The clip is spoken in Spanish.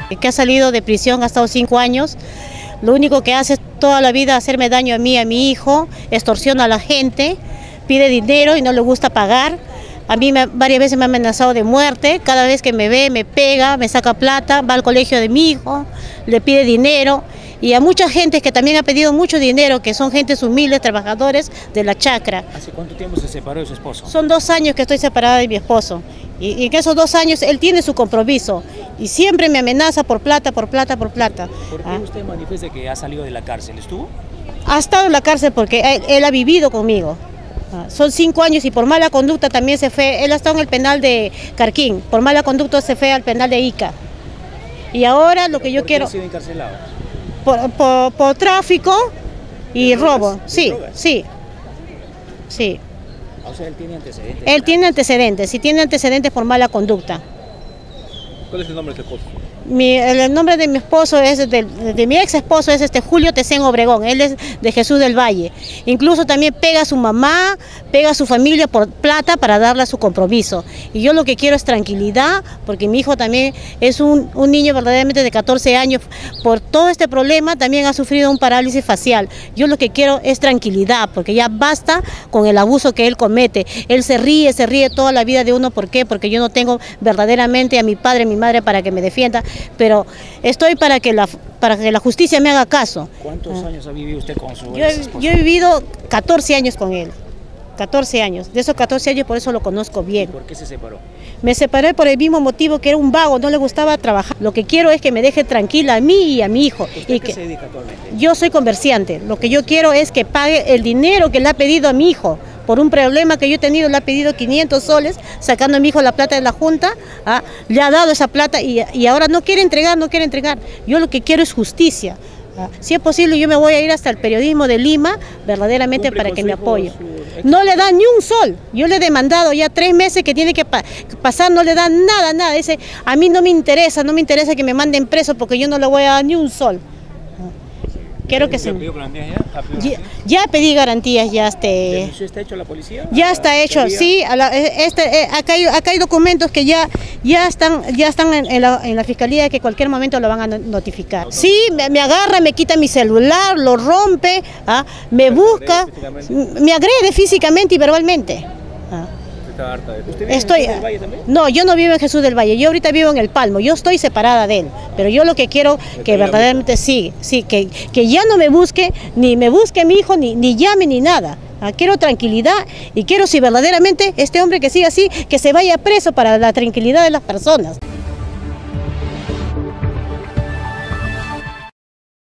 que ha salido de prisión, ha estado 5 años. Lo único que hace es toda la vida hacerme daño a mí, a mi hijo, extorsiona a la gente, pide dinero y no le gusta pagar. A mí varias veces me ha amenazado de muerte, cada vez que me ve, me pega, me saca plata, va al colegio de mi hijo, le pide dinero. Y a mucha gente que también ha pedido mucho dinero, que son gentes humildes, trabajadores de la chacra. ¿Hace cuánto tiempo se separó de su esposo? Son 2 años que estoy separada de mi esposo. Y en esos 2 años él tiene su compromiso. Y siempre me amenaza por plata, por plata, por plata. ¿Por qué usted manifiesta que ha salido de la cárcel? ¿Estuvo? Ha estado en la cárcel porque él ha vivido conmigo. Son 5 años y por mala conducta también se fue. Él ha estado en el penal de Carquín. Por mala conducta se fue al penal de Ica. Y ahora lo que yo quiero... ¿Por qué ha sido encarcelado? Por tráfico y robo. Sí, drogas? Sí. Sí. O sea, él tiene antecedentes. Él tiene antecedentes, y tiene antecedentes por mala conducta. ¿Cuál es el nombre de tu esposo? El nombre de mi esposo de mi ex esposo es Julio Tecén Obregón, él es de Jesús del Valle. Incluso también pega a su mamá, pega a su familia por plata para darle a su compromiso. Y yo lo que quiero es tranquilidad, porque mi hijo también es un niño verdaderamente de 14 años. Por todo este problema también ha sufrido un parálisis facial. Yo lo que quiero es tranquilidad, porque ya basta con el abuso que él comete. Él se ríe toda la vida de uno. ¿Por qué? Porque yo no tengo verdaderamente a mi padre, mi madre para que me defienda. Pero estoy para que la justicia me haga caso. ¿Cuántos años ha vivido usted con su ex esposo? Yo he vivido 14 años con él, 14 años. De esos 14 años por eso lo conozco bien. ¿Y por qué se separó? Me separé por el mismo motivo, que era un vago, no le gustaba trabajar. Lo que quiero es que me deje tranquila a mí y a mi hijo. ¿Usted qué se dedica actualmente? Yo soy comerciante. Lo que yo quiero es que pague el dinero que le ha pedido a mi hijo. Por un problema que yo he tenido, le ha pedido 500 soles, sacando a mi hijo la plata de la Junta, le ha dado esa plata y ahora no quiere entregar, no quiere entregar. Yo lo que quiero es justicia. Si es posible, yo me voy a ir hasta el periodismo de Lima, verdaderamente para que me apoye. No le da ni un sol. Yo le he demandado ya 3 meses que tiene que pasar, no le da nada. Dice, a mí no me interesa que me manden preso porque yo no le voy a dar ni un sol. Quiero que se... Ya pedí garantías, ya ¿Denunció está hecho a la policía? Ya está hecho, sí. Acá hay documentos que ya están en la fiscalía, que cualquier momento lo van a notificar. Sí, me agarra, me quita mi celular, lo rompe, me busca, me agrede físicamente y verbalmente. ¿Está harta de ¿Usted vive en Jesús del Valle también? No, yo no vivo en Jesús del Valle, yo ahorita vivo en El Palmo, yo estoy separada de él, pero yo lo que quiero que verdaderamente que ya no me busque, ni me busque mi hijo, ni llame, ni nada. Quiero tranquilidad y quiero, si verdaderamente este hombre que sigue así, que se vaya preso para la tranquilidad de las personas.